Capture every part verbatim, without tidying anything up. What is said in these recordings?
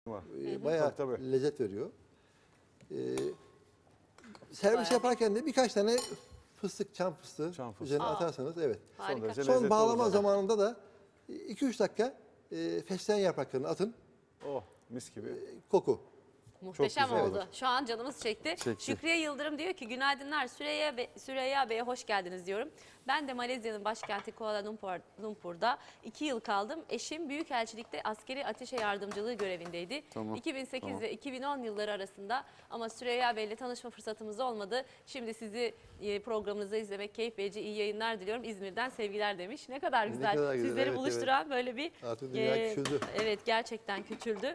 var. E, bayağı Tabii, tabii. lezzet veriyor. E, servis Bayağı. yaparken de birkaç tane fıstık, çam fıstığı Çam fıstığı. üzerine Aa. atarsanız evet. Harika. Son derece Son lezzetli bağlama olur. zamanında da iki üç dakika e, fesleğen yapraklarını atın. Oh, mis gibi. Koku. Muhteşem güzel oldu. Şu an canımız çekti. Çekti. Şükriye Yıldırım diyor ki günaydınlar Süreyya, Be Süreyya Bey'e hoş geldiniz diyorum. Ben de Malezya'nın başkenti Kuala Lumpur, Lumpur'da iki yıl kaldım. Eşim Büyükelçilikte askeri ateşe yardımcılığı görevindeydi. Tamam, iki bin sekiz tamam. ve iki bin on yılları arasında ama Süreyya Bey'le tanışma fırsatımız olmadı. Şimdi sizi e, programınızda izlemek keyif verici, iyi yayınlar diliyorum. İzmir'den sevgiler demiş. Ne kadar Ne güzel. kadar güzel, Sizleri evet, buluşturan böyle bir... Artık dünya e, küçüldü. Evet, gerçekten küçüldü.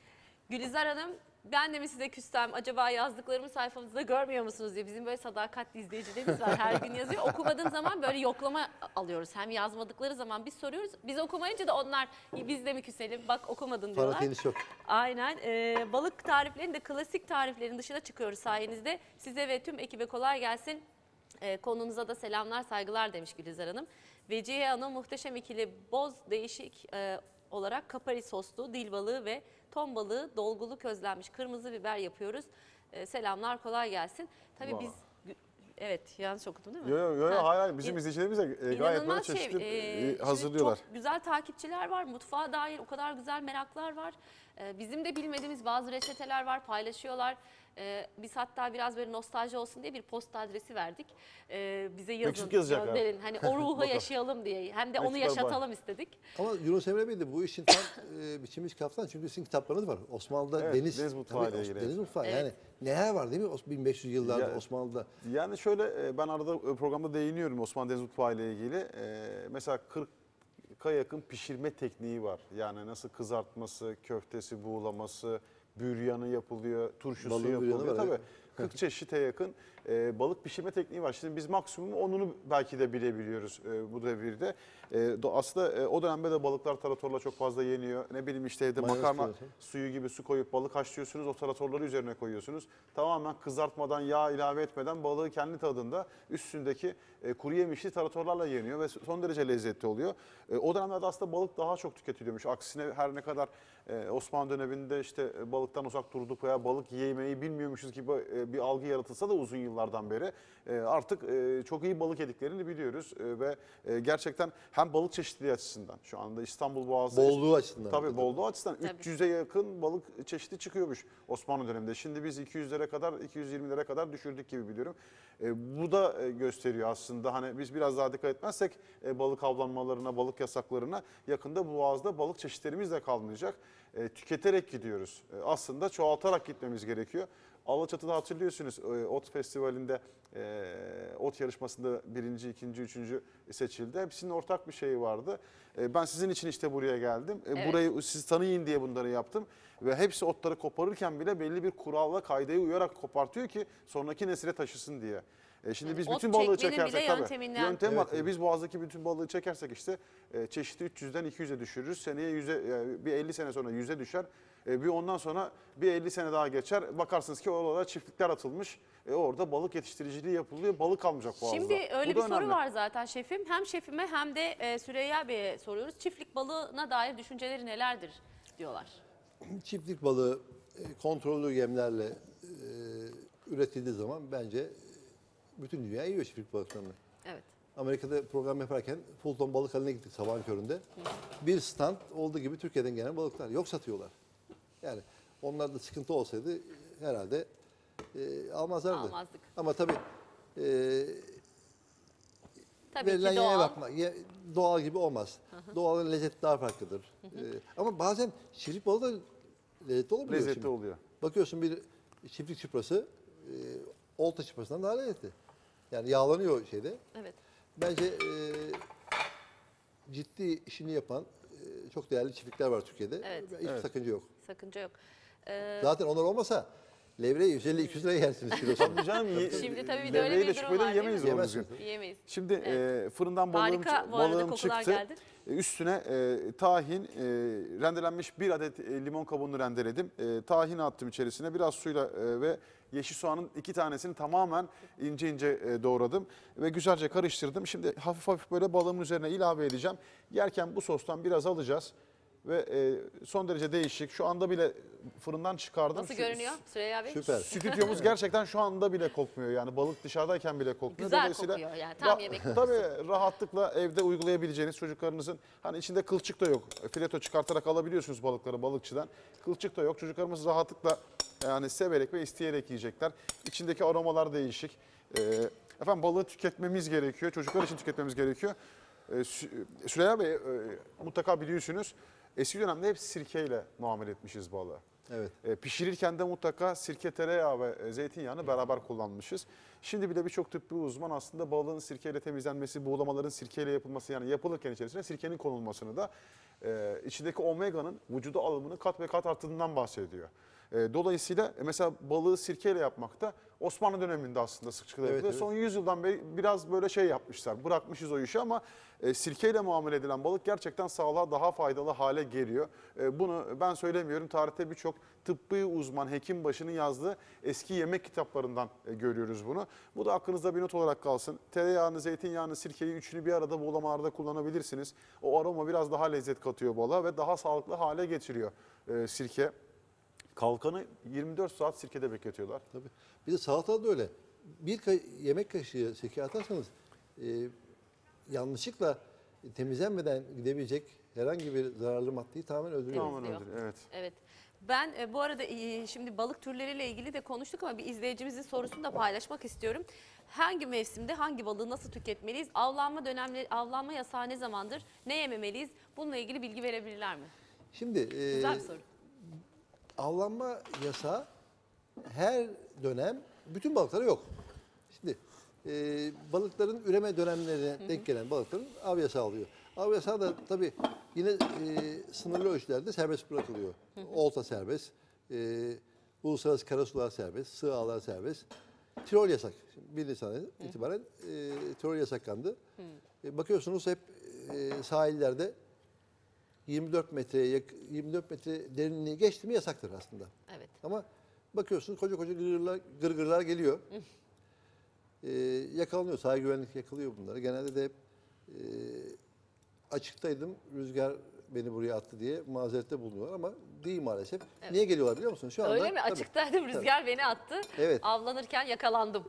Gülizar Hanım, ben de mi size küssem, acaba yazdıklarımı sayfamızda görmüyor musunuz diye. Bizim böyle sadakatli izleyicilerimiz var, her gün yazıyor. Okumadığım zaman böyle yoklama alıyoruz. Hem yazmadıkları zaman biz soruyoruz. Biz okumayınca da onlar biz de mi küselim, bak okumadın diyorlar. Fanatiğiniz çok. Aynen. Ee, balık tariflerinin de klasik tariflerin dışına çıkıyoruz sayenizde. Size ve tüm ekibe kolay gelsin. Ee, konunuza da selamlar, saygılar demiş Gülizar Hanım. Vecihe Hanım muhteşem ikili boz değişik e, olarak kapari soslu dil balığı ve ton balığı dolgulu közlenmiş kırmızı biber yapıyoruz. Ee, selamlar, kolay gelsin. Tabii Vallahi. biz... Evet, yanlış okudum değil mi? Yok yok yo, Ha. hayır hayır. Bizim izleyicilerimiz de e, gayet böyle İnanılmaz çeşitli şey. e, Ee, hazırlıyorlar. Çok güzel takipçiler var. Mutfağa dair o kadar güzel meraklar var. Ee, bizim de bilmediğimiz bazı reçeteler var. Paylaşıyorlar. Ee, biz hatta biraz böyle nostalji olsun diye bir posta adresi verdik. Ee, bize yazın, Mektup yazacaklar. gönderin. Hani o ruhu yaşayalım diye. Hem de onu Mektuplar var. yaşatalım istedik. Ama Yunus Emre Bey de bu işin tam e, biçilmiş kaptan. Çünkü sizin kitaplarınız var. Osmanlı'da Evet, deniz, deniz mutfağı tabii, ile Os- ilgili. Deniz mutfağı. Evet. Yani neler var değil mi Os- bin beş yüz yıllarda Ya- Osmanlı'da? Yani şöyle e, ben arada e, programda değiniyorum Osmanlı Deniz Mutfağı ile ilgili. E, Mesela kırka yakın pişirme tekniği var. Yani nasıl kızartması, köftesi, buğulaması, büryanı yapılıyor, turşusu Balığın büryanı yapılıyor. var, Tabii evet. kırk çeşite yakın e, balık pişirme tekniği var. Şimdi biz maksimum onunu belki de bilebiliyoruz e, bu devirde. E, do- aslında e, o dönemde de balıklar taratorla çok fazla yeniyor. Ne bileyim işte evde Mayonez makarna koyuyorsun. suyu gibi su koyup balık haşlıyorsunuz. O taratorları üzerine koyuyorsunuz. Tamamen kızartmadan, yağ ilave etmeden balığı kendi tadında üstündeki e, kuru yemişli taratorlarla yeniyor ve son derece lezzetli oluyor. E, o dönemlerde aslında balık daha çok tüketiliyormuş. Aksine her ne kadar e, Osmanlı döneminde işte e, balıktan uzak durduk veya balık yemeyi bilmiyormuşuz gibi e, bir algı yaratılsa da uzun yıllardan beri e, artık e, çok iyi balık yediklerini biliyoruz e, ve e, gerçekten hem balık çeşitliliği açısından şu anda İstanbul Boğazı Bolluğu açısından. Tabii bolluğu açısından Tabii. üç yüze yakın balık çeşidi çıkıyormuş Osmanlı döneminde. Şimdi biz iki yüzlere kadar, iki yüz yirmilere kadar düşürdük gibi biliyorum. E, bu da e, gösteriyor aslında hani biz biraz daha dikkat etmezsek e, balık avlanmalarına, balık yasaklarına yakında Boğaz'da balık çeşitlerimiz de kalmayacak. E, tüketerek gidiyoruz. E, aslında çoğaltarak gitmemiz gerekiyor. Alaçatı'da hatırlıyorsunuz e, Ot Festivali'nde e, ot yarışmasında birinci, ikinci, üçüncü seçildi. Hepsinin ortak bir şeyi vardı. E, ben sizin için işte buraya geldim. E, Evet. Burayı siz tanıyın diye bunları yaptım. Ve hepsi otları koparırken bile belli bir kuralla kaydaya uyarak kopartıyor ki sonraki nesile taşısın diye. E şimdi Yani biz ot bütün balığı çekmenin bile çekersek tabii yönteminden- yöntem var. Evet, E, biz boğazdaki bütün balığı çekersek işte e, çeşidi üç yüzden iki yüze düşürürüz. Seneye yüze, e, bir elli sene sonra yüze düşer. E, bir ondan sonra bir elli sene daha geçer. Bakarsınız ki oralara çiftlikler atılmış. E, orada balık yetiştiriciliği yapılıyor. Balık kalmayacak boğazda. Şimdi öyle Bu bir da soru önemli. var zaten şefim. Hem şefime hem de e, Süreyya Bey'e soruyoruz. Çiftlik balığına dair düşünceleri nelerdir diyorlar. Çiftlik balığı e, kontrollü yemlerle e, üretildiği zaman bence bütün dünya yiyor çiftlik balıklarını. Evet. Amerika'da program yaparken Fulton balık haline gittik sabahın köründe. Bir stand olduğu gibi Türkiye'den gelen balıklar yok satıyorlar. Yani onlarda sıkıntı olsaydı herhalde e, almazlardı. Almazdık. Ama tabii e, Tabii verilen ki yere doğal. bakma. Ye- doğal gibi olmaz. Doğalın lezzeti daha farklıdır. E, ama bazen çiftlik balığı da lezzetli olabiliyor. Lezzetli şimdi. oluyor. Bakıyorsun bir çiftlik çıprası e, olta çıprasından daha lezzetli. Yani yağlanıyor şeyde. Evet. Bence e, ciddi işini yapan e, çok değerli çiftlikler var Türkiye'de. Evet. Hiçbir Evet. sakınca yok. Sakınca yok. Ee, Zaten onlar olmasa levreyi yüz elli iki yüz liraya yersiniz kilosunu. Tabii canım. ye- Şimdi tabii bir de öyle levreyle bir durum şüpheyle var, değil yemeyiz mi? doğru Yemezsiniz. düzgün. Yiyemeyiz. Şimdi Evet. e, fırından balığım, Harika, bu arada balığım kokular çıktı. geldi. E, Üstüne e, tahin, e, rendelenmiş bir adet e, limon kabuğunu rendeledim. E, tahini attım içerisine. Biraz suyla e, ve yeşil soğanın iki tanesini tamamen ince ince e, doğradım. Ve güzelce karıştırdım. Şimdi hafif hafif böyle balığımın üzerine ilave edeceğim. Yerken bu sostan biraz alacağız. ve e, son derece değişik. Şu anda bile fırından çıkardım. Nasıl Şu- görünüyor Süreyya Bey? Süper. Stüdyomuz gerçekten şu anda bile kokmuyor. Yani balık dışarıdayken bile kokmuyor. Güzel Dolayısıyla kokuyor yani, tam ra- yemek kokusu. Tabii rahatlıkla evde uygulayabileceğiniz, çocuklarınızın hani içinde kılçık da yok. Fileto çıkartarak alabiliyorsunuz balıkları balıkçıdan. Kılçık da yok. Çocuklarımız rahatlıkla yani severek ve isteyerek yiyecekler. İçindeki aromalar değişik. Ee, efendim balığı tüketmemiz gerekiyor. Çocuklar için tüketmemiz gerekiyor. Ee, Sü- Süreyya Bey e, mutlaka biliyorsunuz. Eski dönemde hep sirkeyle muamele etmişiz balığı. Evet. E, pişirirken de mutlaka sirke, tereyağı ve e, zeytinyağını beraber kullanmışız. Şimdi bile birçok tıbbi uzman aslında balığın sirkeyle temizlenmesi, buğulamaların sirkeyle yapılması, yani yapılırken içerisine sirkenin konulmasını da e, içindeki omega'nın vücuda alımını kat ve kat arttığından bahsediyor. E, dolayısıyla e, mesela balığı sirkeyle yapmakta Osmanlı döneminde aslında sıkça Evet, yapılıyor. evet. Son yüz yıldan beri biraz böyle şey yapmışlar, bırakmışız o işi ama e, sirkeyle muamele edilen balık gerçekten sağlığa daha faydalı hale geliyor. E, bunu ben söylemiyorum, tarihte birçok tıbbi uzman, hekim başının yazdığı eski yemek kitaplarından e, görüyoruz bunu. Bu da aklınızda bir not olarak kalsın. Tereyağını, zeytinyağını, sirkeyi üçünü bir arada buğulamalarda kullanabilirsiniz. O aroma biraz daha lezzet katıyor balığa ve daha sağlıklı hale getiriyor e, sirke. Kalkanı yirmi dört saat sirkede bekletiyorlar. Tabii. Bir de salatada da öyle. Bir ka- yemek kaşığı sirke atarsanız e, yanlışlıkla temizlenmeden gidebilecek herhangi bir zararlı maddeyi tamamen öldürüyor. Tamamen Temizliyor. öldürüyor, evet. Evet. Ben e, bu arada e, şimdi balık türleriyle ilgili de konuştuk ama bir izleyicimizin sorusunu da paylaşmak istiyorum. Hangi mevsimde hangi balığı nasıl tüketmeliyiz? Avlanma dönemleri, avlanma yasağı ne zamandır? Ne yememeliyiz? Bununla ilgili bilgi verebilirler mi? Şimdi e, Güzel bir soru. avlanma yasağı her dönem bütün balıklara yok. Şimdi e, balıkların üreme dönemlerine denk gelen balıkların av yasağı alıyor. Av yasağı da tabii yine e, sınırlı ölçülerde serbest bırakılıyor. Olta serbest, e, uluslararası karasular serbest, sığ ağlar serbest. Tirol yasak. Şimdi bir Nisan'dan itibaren e, Tirol yasaklandı. E, bakıyorsunuz hep e, sahillerde yirmi dört metreye yak- yirmi dört metre derinliği geçti mi yasaktır aslında. Evet. Ama bakıyorsunuz koca koca gırgırlar, gırgırlar geliyor. ee, yakalanıyor. Sahil güvenlik yakalıyor bunları. Genelde de hep e, açıktaydım. Rüzgar beni buraya attı diye mazerette bulunuyorlar ama değil maalesef. Niye geliyorlar biliyor musunuz? Şu anda, Öyle mi? tabii. Açıktaydım, rüzgar beni attı. Evet. Avlanırken yakalandım.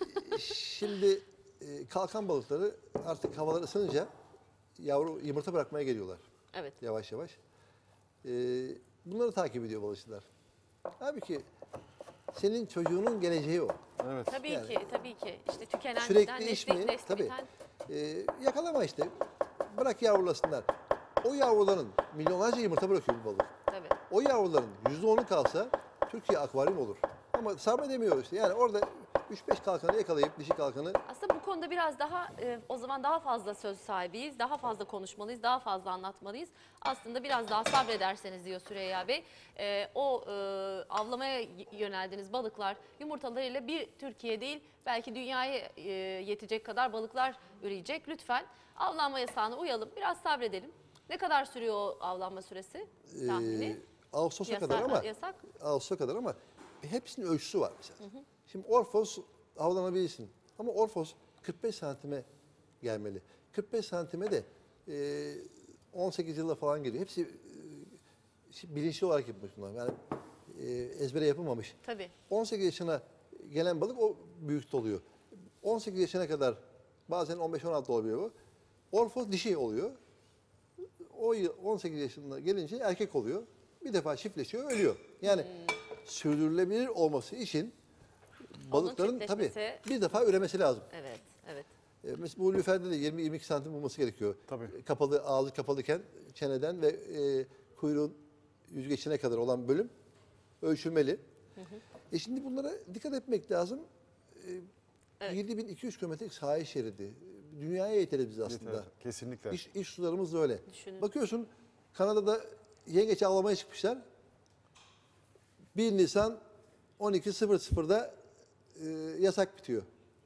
Şimdi e, kalkan balıkları artık havalar ısınınca yavru yumurta bırakmaya geliyorlar. Evet. Yavaş yavaş. Ee, bunları takip ediyor balıkçılar. Halbuki senin çocuğunun geleceği o. Evet. Tabii Yani- ki, tabii ki. İşte tükenen Sürekli nesli, iş mi? nesli Tabii. biten. Ee, yakalama işte. Bırak yavrulasınlar. O yavruların milyonlarca yumurta bırakıyor bu balık. Tabii. O yavruların yüzde onu kalsa Türkiye akvaryum olur. Ama sabredemiyor işte. Yani orada üç beş kalkanı yakalayıp dişi kalkanı Aslında bu konuda biraz daha e, o zaman daha fazla söz sahibiyiz, daha fazla konuşmalıyız, daha fazla anlatmalıyız. Aslında biraz daha sabrederseniz diyor Süreyya Bey, e, o e, avlamaya y- yöneldiğiniz balıklar yumurtalarıyla bir Türkiye değil belki dünyaya e, yetecek kadar balıklar üreyecek. Lütfen avlanma yasağına uyalım, biraz sabredelim. Ne kadar sürüyor o avlanma süresi tahmini? e, Ağustos'a Yasak- kadar ama yasak. Ağustos'a kadar ama hepsinin ölçüsü var mesela. Şimdi orfos avlanabilirsin ama orfos kırk beş santime gelmeli. kırk beş santime de e, on sekiz yılda falan geliyor. Hepsi e, bilinçli olarak yapılmış bunlar. Yani e, ezbere yapılmamış. Tabii. on sekiz yaşına gelen balık o büyükte oluyor. on sekiz yaşına kadar bazen on beş on altı olabiliyor bu. Orfos dişi oluyor. O yıl on sekiz yaşında gelince erkek oluyor. Bir defa çiftleşiyor, ölüyor. Yani sürdürülebilir olması için balıkların tabii çiftleşmesi- bir defa üremesi lazım. Evet, evet. E, mesela bu lüferde de yirmi yirmi iki santim bulması gerekiyor. Tabii. E, Kapalı, ağzı kapalıken çeneden ve e, kuyruğun yüzgeçine kadar olan bölüm ölçülmeli. E şimdi bunlara dikkat etmek lazım. E, yedi bin iki yüz kilometrelik sahil şeridi. Dünyaya yeteriz biz aslında. Yeter, kesinlikle. İş, iş sularımız da öyle. Düşünün. Bakıyorsun Kanada'da yengeç avlamaya çıkmışlar. bir Nisan on iki sıfır sıfırda e, yasak bitiyor.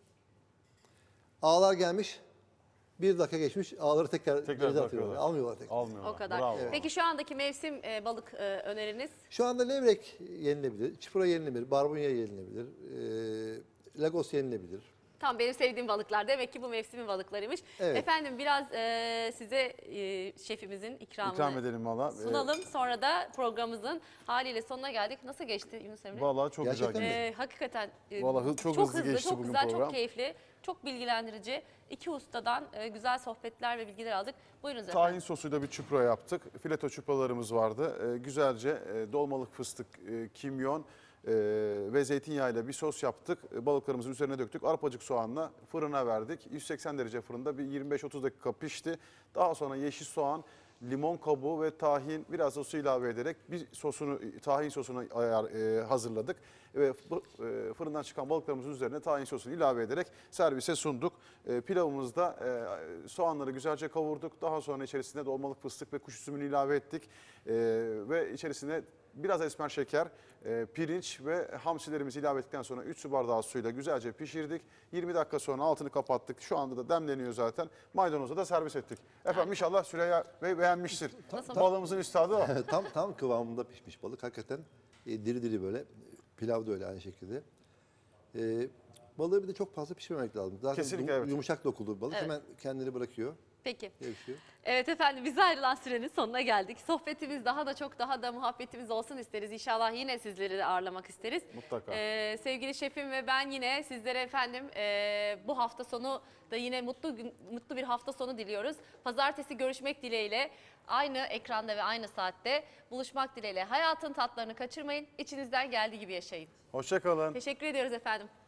Ağlar gelmiş. Bir dakika geçmiş. Ağları tekrar, Tekrar denize atıyorlar. bırakıyorlar. Almıyorlar tekrar. Almıyorlar. O kadar. Bravo. Peki şu andaki mevsim e, balık e, öneriniz? Şu anda levrek yenilebilir. Çipura yenilebilir. Barbunya yenilebilir. E, Lagos yenilebilir. Tam benim sevdiğim balıklar. Demek ki bu mevsimin balıklarıymış. Evet. Efendim biraz e, size e, şefimizin ikramını İkram edelim valla. sunalım. Sonra da programımızın haliyle sonuna geldik. Nasıl geçti Yunus Emre? Valla çok Gerçekten güzel mi? geçti. Ee, hakikaten e, Vallahi hı- çok hızlı geçti çok bugün güzel, program. çok keyifli, çok bilgilendirici. İki ustadan e, güzel sohbetler ve bilgiler aldık. Buyurunuz Tahin efendim. sosuyla bir çupra yaptık. Fileto çupralarımız vardı. Ee, güzelce e, dolmalık fıstık, e, kimyon e, ve zeytinyağıyla bir sos yaptık. E, balıklarımızın üzerine döktük. Arpacık soğanla fırına verdik. yüz seksen derece fırında bir yirmi beş otuz dakika pişti. Daha sonra yeşil soğan, limon kabuğu ve tahin, biraz da su ilave ederek bir sosunu, tahin sosunu ayar, e, hazırladık. Ve bu, e, fırından çıkan balıklarımızın üzerine tahin sosunu ilave ederek servise sunduk. E, pilavımızda e, soğanları güzelce kavurduk. Daha sonra içerisine dolmalık fıstık ve kuş üzümünü ilave ettik. E, ve içerisine biraz esmer şeker, e, pirinç ve hamsilerimizi ilave ettikten sonra üç su bardağı suyla güzelce pişirdik. yirmi dakika sonra altını kapattık. Şu anda da demleniyor zaten. Maydanozla da servis ettik. Efendim inşallah Süreyya Bey beğenmiştir. Nasıl? Balığımızın üstadı o. tam tam kıvamında pişmiş balık. Hakikaten e, diri diri böyle. Pilav da öyle aynı şekilde. E, balığı bir de çok fazla pişirmemek lazım. Zaten Kesinlikle, yum- evet. yumuşak dokulu bir balık. Evet. Hemen kendini bırakıyor. Peki. Gevşiyor. Evet efendim bize ayrılan sürenin sonuna geldik. Sohbetimiz daha da çok daha da muhabbetimiz olsun isteriz. İnşallah yine sizleri de ağırlamak isteriz. Mutlaka. Ee, sevgili şefim ve ben yine sizlere efendim e, bu hafta sonu da yine mutlu gün- mutlu bir hafta sonu diliyoruz. Pazartesi görüşmek dileğiyle aynı ekranda ve aynı saatte buluşmak dileğiyle. Hayatın tatlarını kaçırmayın. İçinizden geldiği gibi yaşayın. Hoşça kalın. Teşekkür ediyoruz efendim.